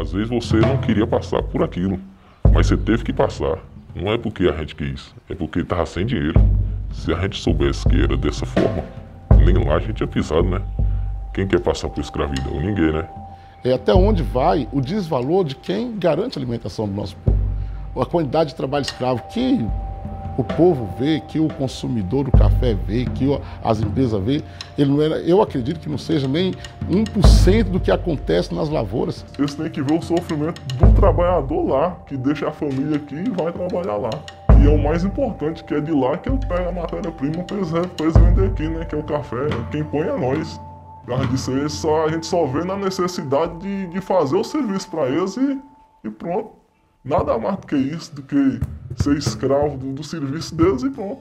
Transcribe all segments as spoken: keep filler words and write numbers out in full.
Às vezes você não queria passar por aquilo, mas você teve que passar. Não é porque a gente quis, é porque estava sem dinheiro. Se a gente soubesse que era dessa forma, nem lá a gente tinha pisado, né? Quem quer passar por escravidão? Ninguém, né? É até onde vai o desvalor de quem garante a alimentação do nosso povo. A quantidade de trabalho escravo que o povo vê, que o consumidor do café vê, que as empresas vê, ele não era, eu acredito que não seja nem um por cento do que acontece nas lavouras. Eles têm que ver o sofrimento do trabalhador lá, que deixa a família aqui e vai trabalhar lá. E é o mais importante, que é de lá que ele pega a matéria-prima para eles, eles vender aqui, né? Que é o café. Quem põe é nós. Disso aí, só, a gente só vê na necessidade de, de fazer o serviço para eles e, e pronto. Nada mais do que isso, do que ser escravo do, do serviço deles e pronto.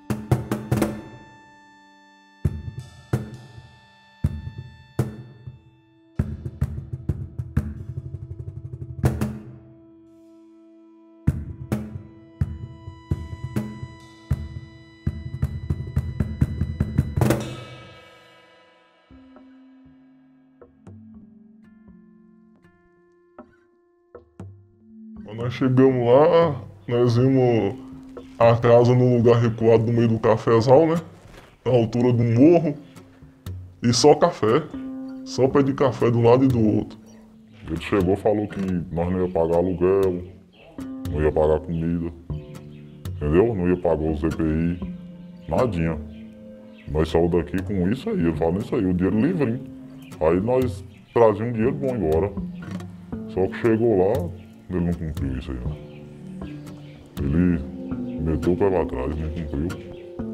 Quando nós chegamos lá, nós vimos a casa num lugar recuado no meio do cafezal, né? Na altura do morro. E só café. Só pé de café de um lado e do outro. Ele chegou e falou que nós não ia pagar aluguel, não ia pagar comida, entendeu? Não ia pagar os E P I, nadinha. Nós saímos daqui com isso aí, ele falou isso aí, o dinheiro livrinho. Aí nós trazíamos dinheiro bom embora. Só que chegou lá, ele não cumpriu isso aí, não. Ele meteu o pé lá atrás, não cumpriu.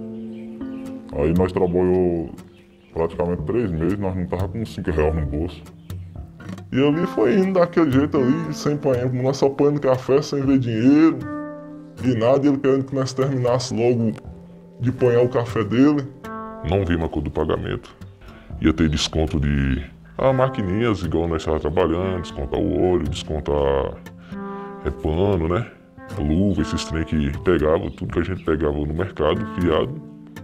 Aí nós trabalhamos praticamente três meses, nós não estávamos com cinco reais no bolso. E ali foi indo daquele jeito ali, sem panhar, nós só põendo café, sem ver dinheiro e nada, e ele querendo que nós terminasse logo de panhar o café dele. Não vimos a cor do pagamento. Ia ter desconto de ah, maquininhas, igual nós estávamos trabalhando, descontar o óleo, descontar é, pano, né? Luva, esses trem que pegava, tudo que a gente pegava no mercado, fiado,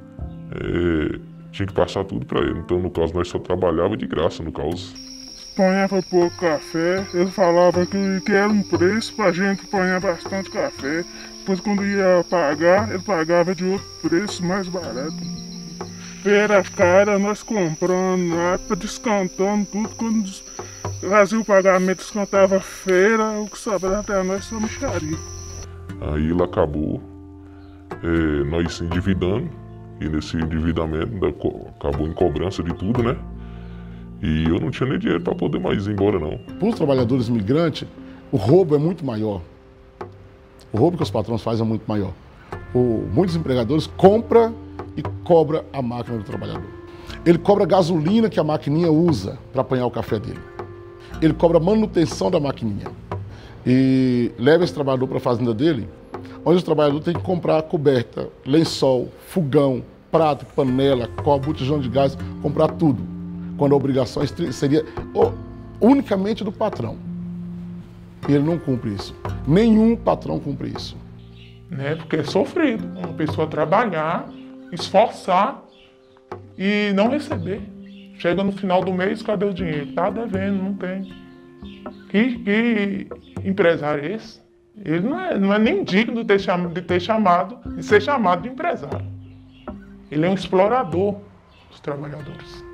é, tinha que passar tudo para ele. Então, no caso, nós só trabalhava de graça, no caso. Panhava pouco café, ele falava que, que era um preço pra gente panhar bastante café. Depois, quando ia pagar, ele pagava de outro preço mais barato. Feira cara, nós comprando lá, descontando tudo. Quando fazia o pagamento, descontava feira, o que sobrava pra nós só mixaria. Aí ele acabou, é, nós se endividando, e nesse endividamento acabou em cobrança de tudo, né? E eu não tinha nem dinheiro para poder mais ir embora, não. Para os trabalhadores migrantes, o roubo é muito maior. O roubo que os patrões fazem é muito maior. O, muitos empregadores compram e cobram a máquina do trabalhador. Ele cobra a gasolina que a maquininha usa para apanhar o café dele. Ele cobra a manutenção da maquininha. E leva esse trabalhador para a fazenda dele, onde o trabalhador tem que comprar coberta, lençol, fogão, prato, panela, copo, botijão de gás, comprar tudo. Quando a obrigação seria unicamente do patrão. E ele não cumpre isso. Nenhum patrão cumpre isso. Né? Porque é sofrido uma pessoa trabalhar, esforçar e não receber. Chega no final do mês, cadê o dinheiro? Tá devendo, não tem. Que, que empresário é esse? Ele não é, não é nem digno de ter, cham, de ter chamado, de ser chamado de empresário. Ele é um explorador dos trabalhadores.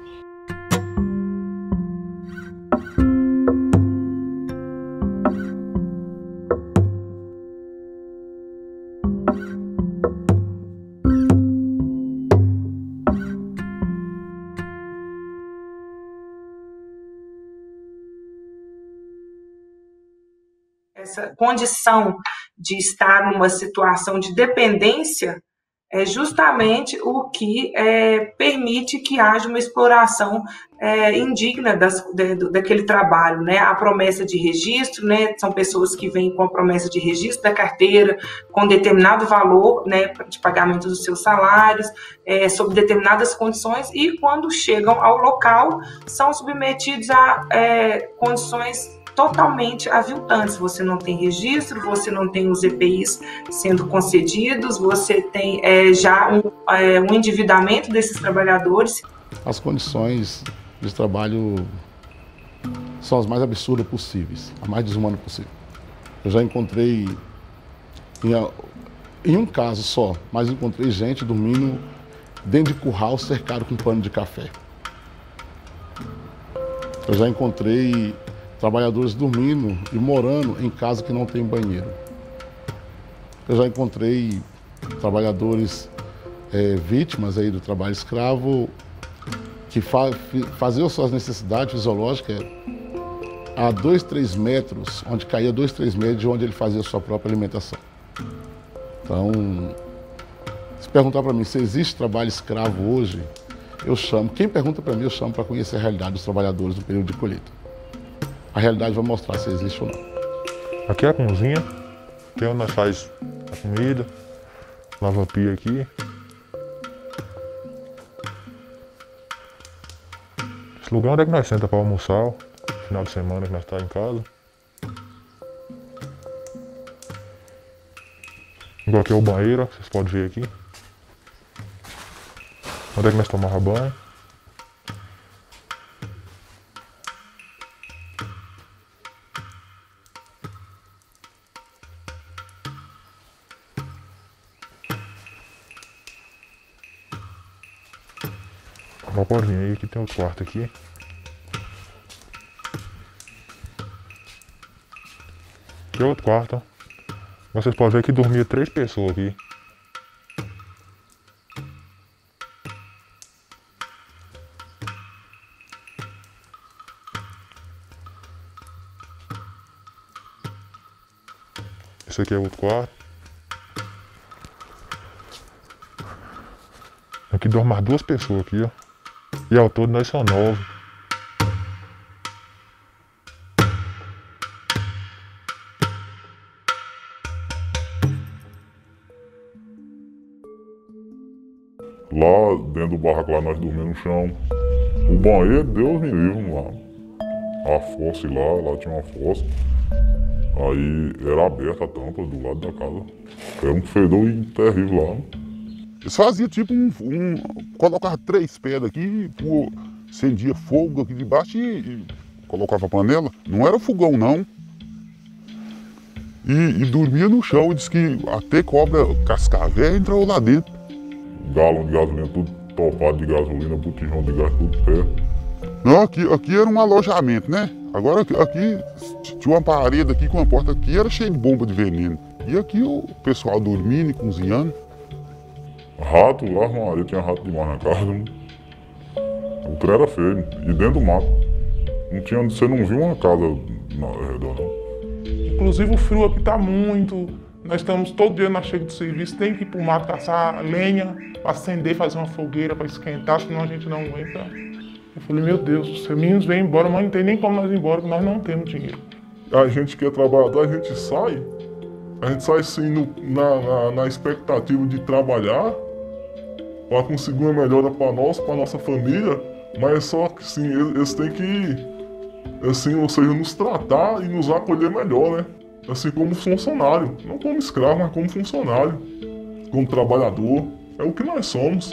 Essa condição de estar numa situação de dependência é justamente o que é, permite que haja uma exploração é, indigna das, de, daquele trabalho, né? A promessa de registro, né? São pessoas que vêm com a promessa de registro da carteira, com determinado valor, né, de pagamento dos seus salários, é, sob determinadas condições, e quando chegam ao local são submetidos a é, condições totalmente aviltantes. Você não tem registro, você não tem os E P Is sendo concedidos, você tem é, já um, é, um endividamento desses trabalhadores. As condições de trabalho são as mais absurdas possíveis, as mais desumanas possíveis. Eu já encontrei, em, em um caso só, mas encontrei gente dormindo dentro de curral cercado com pano de café. Eu já encontrei trabalhadores dormindo e morando em casa que não tem banheiro. Eu já encontrei trabalhadores é, vítimas aí do trabalho escravo que fa faziam suas necessidades fisiológicas a dois, três metros, onde caía dois, três metros de onde ele fazia a sua própria alimentação. Então, se perguntar para mim se existe trabalho escravo hoje, eu chamo. Quem pergunta para mim, eu chamo para conhecer a realidade dos trabalhadores no período de colheita. A realidade vai mostrar se existe ou não. Aqui é a cozinha, que é onde nós faz a comida, lava a pia aqui. Esse lugar é onde é que nós senta para almoçar, final de semana que nós estamos em casa. Igual aqui é o banheiro, ó, que vocês podem ver aqui. Onde é que nós tomamos banho. Uma portinha aí, que tem outro quarto aqui. Aqui é outro quarto, ó. Vocês podem ver que dormia três pessoas aqui. Esse aqui é outro quarto. Aqui dorme mais duas pessoas aqui, ó. E ao todo nós somos nove. Lá dentro do barraco lá nós dormimos no chão. O banheiro, Deus me livre lá. A fossa lá, lá tinha uma fossa. Aí era aberta a tampa do lado da casa. Era um fedor terrível lá. Eles faziam tipo um, um colocava três pedras aqui, pô, acendia fogo aqui debaixo e, e colocava a panela. Não era fogão não. E, e dormia no chão, diz que até cobra cascavel entrou lá dentro. Galão de gasolina, tudo topado de gasolina, botijão de gás, tudo perto. Não, aqui, aqui era um alojamento, né? Agora aqui, aqui tinha uma parede aqui com uma porta aqui, era cheia de bomba de veneno. E aqui o pessoal dormindo e cozinhando. Rato lá, Maria, tinha rato demais na casa. Né? O trem era feio, e dentro do mato. Não tinha, você não viu uma casa ao redor, não. Inclusive o frio aqui tá muito. Nós estamos todo dia na chega do serviço, tem que ir pro mato caçar lenha, pra acender, fazer uma fogueira pra esquentar, senão a gente não aguenta. Eu falei, meu Deus, os meninos vêm embora, mas não tem nem como nós ir embora, porque nós não temos dinheiro. A gente quer trabalhar, a gente sai, a gente sai sim no, na, na, na expectativa de trabalhar, para conseguir uma melhora para nós, para nossa família, mas só que sim, eles têm que, assim, ou seja, nos tratar e nos acolher melhor, né? Assim como funcionário, não como escravo, mas como funcionário, como trabalhador, é o que nós somos.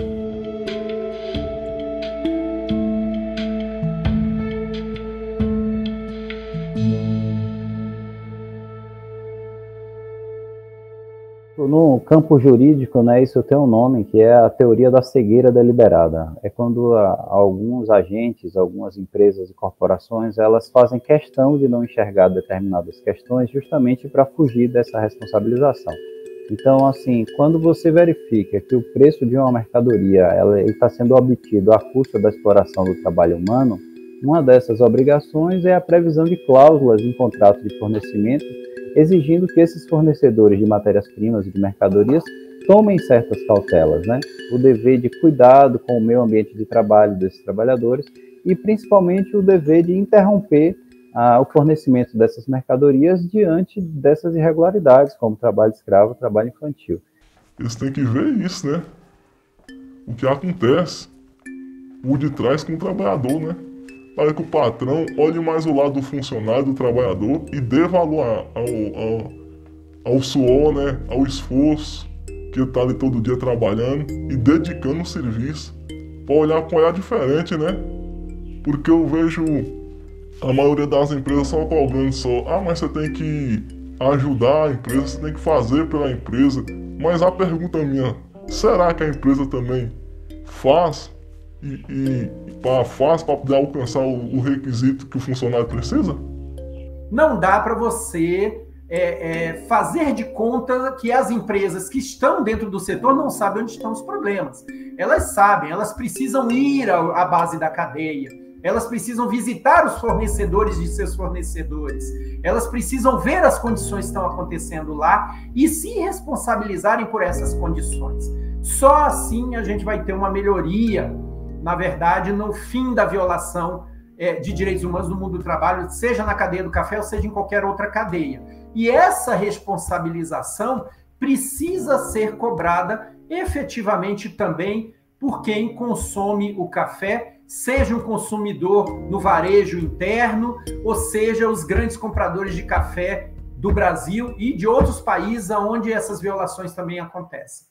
No campo jurídico, né, isso tem um nome, que é a teoria da cegueira deliberada. É quando a, alguns agentes, algumas empresas e corporações, elas fazem questão de não enxergar determinadas questões justamente para fugir dessa responsabilização. Então, assim, quando você verifica que o preço de uma mercadoria ela está sendo obtido à custa da exploração do trabalho humano, uma dessas obrigações é a previsão de cláusulas em contrato de fornecimento exigindo que esses fornecedores de matérias-primas e de mercadorias tomem certas cautelas, né? O dever de cuidado com o meio ambiente de trabalho desses trabalhadores e, principalmente, o dever de interromper ah, o fornecimento dessas mercadorias diante dessas irregularidades, como trabalho escravo, trabalho infantil. Eles têm que ver isso, né? O que acontece por detrás com o trabalhador, né? Para que o patrão olhe mais o lado do funcionário, do trabalhador e dê valor ao, ao, ao suor, né? Ao esforço que ele está ali todo dia trabalhando e dedicando o serviço. Para olhar com um olhar diferente, né? Porque eu vejo A maioria das empresas só cobrando só, ah, mas você tem que ajudar a empresa, você tem que fazer pela empresa. Mas a pergunta minha, será que a empresa também faz e, e pra, faz para poder alcançar o, o requisito que o funcionário precisa? Não dá para você é, é, fazer de conta que as empresas que estão dentro do setor não sabem onde estão os problemas. Elas sabem, elas precisam ir à base da cadeia, elas precisam visitar os fornecedores de seus fornecedores, elas precisam ver as condições que estão acontecendo lá e se responsabilizarem por essas condições. Só assim a gente vai ter uma melhoria, na verdade, no fim da violação é, de direitos humanos no mundo do trabalho, seja na cadeia do café ou seja em qualquer outra cadeia. E essa responsabilização precisa ser cobrada efetivamente também por quem consome o café, seja um consumidor no varejo interno, ou seja, os grandes compradores de café do Brasil e de outros países onde essas violações também acontecem.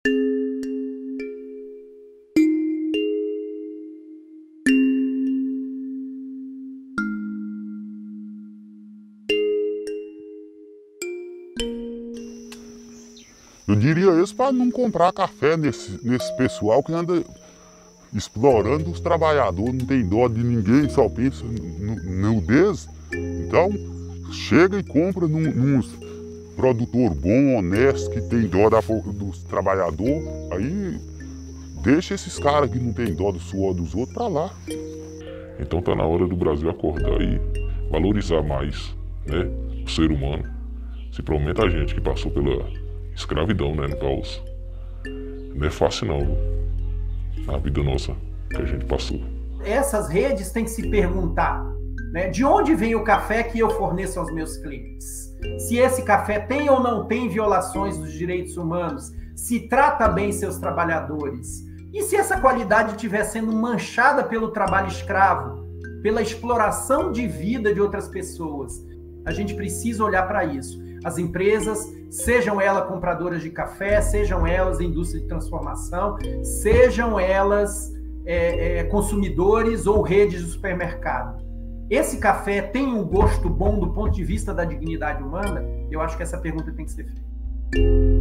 Eu diria isso para não comprar café nesse, nesse pessoal que anda explorando os trabalhadores, não tem dó de ninguém, só pensa no nudez. Então, chega e compra num, num produtor bom, honesto, que tem dó da, dos trabalhadores. Aí, deixa esses caras que não tem dó do suor dos outros para lá. Então tá na hora do Brasil acordar e valorizar mais, né, o ser humano. Principalmente a gente que passou pela escravidão, né, no caos. Não é fácil não, a vida nossa que a gente passou. Essas redes têm que se perguntar, né, de onde vem o café que eu forneço aos meus clientes? Se esse café tem ou não tem violações dos direitos humanos, se trata bem seus trabalhadores. E se essa qualidade estiver sendo manchada pelo trabalho escravo, pela exploração de vida de outras pessoas? A gente precisa olhar para isso. As empresas, sejam elas compradoras de café, sejam elas indústria de transformação, sejam elas é, é, consumidores ou redes de supermercado. Esse café tem um gosto bom do ponto de vista da dignidade humana? Eu acho que essa pergunta tem que ser feita.